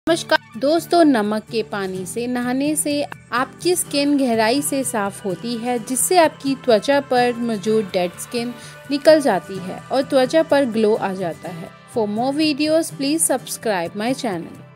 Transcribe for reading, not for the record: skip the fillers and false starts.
नमस्कार दोस्तों, नमक के पानी से नहाने से आपकी स्किन गहराई से साफ होती है, जिससे आपकी त्वचा पर मौजूद डेड स्किन निकल जाती है और त्वचा पर ग्लो आ जाता है। For more videos please subscribe my channel.